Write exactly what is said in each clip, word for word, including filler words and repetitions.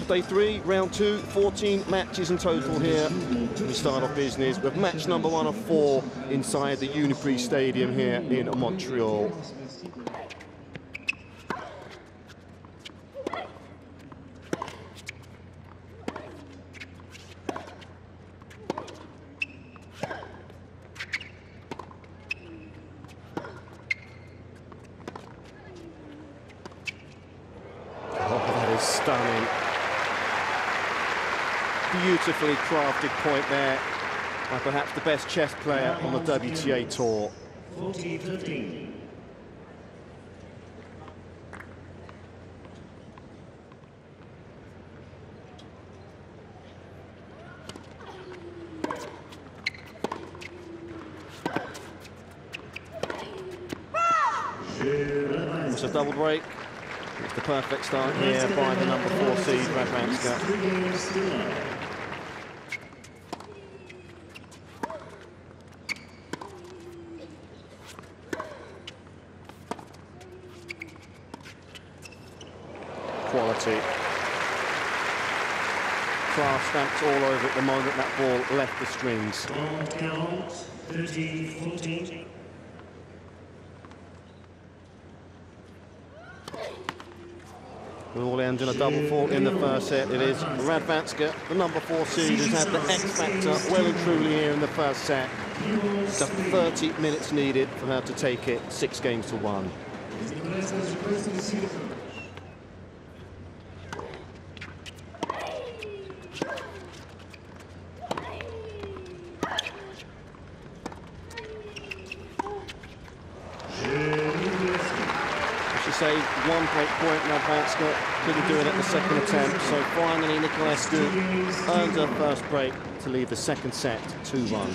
Day three, round two, fourteen matches in total here. We start off business with match number one of four inside the Uniprix Stadium here in Montreal. Stunning. Beautifully crafted point there. And perhaps the best chess player on the W T A Tour. forty fifteen. It's a double break. It's the perfect start here by the number four seed, Radwanska. Quality. Class stamped all over it the moment that ball left the strings. Count thirty fourteen. It all ends in a double fault in the first set. It is Radwanska, the number four seed, who's had the X factor well and truly here in the first set. Just thirty minutes needed for her to take it six games to one. Saved one break point, Radwanska couldn't do it at the second attempt, so finally Niculescu earned her first break to lead the second set two one.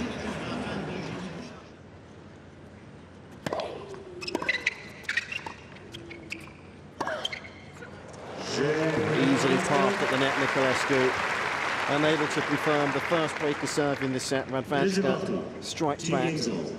Easily parked at the net, Niculescu, unable to confirm the first break of serve in this set. Radwanska strikes back.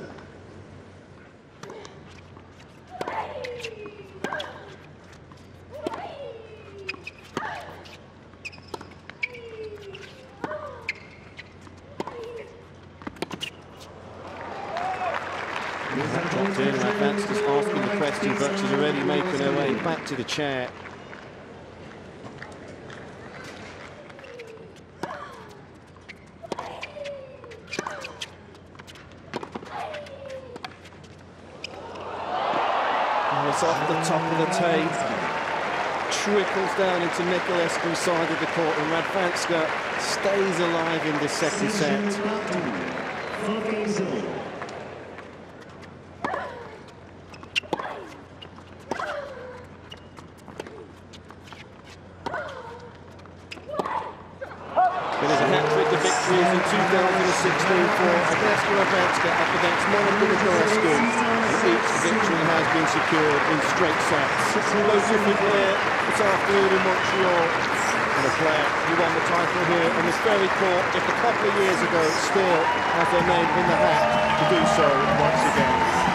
Dropped in, Radwanska's asking the question, but she's already making her way back to the chair. And it's off the top of the tape. Trickles down into Niculescu's side of the court, and Radwanska stays alive in this second set. It is a hat-trick of victories in two thousand sixteen for Agnieszka Radwanska up against Monika Niculescu. Each victory has been secured in straight sets. No different here this afternoon in Montreal. And a player who won the title here on this very court just a couple of years ago still has their name in the hat to do so once again.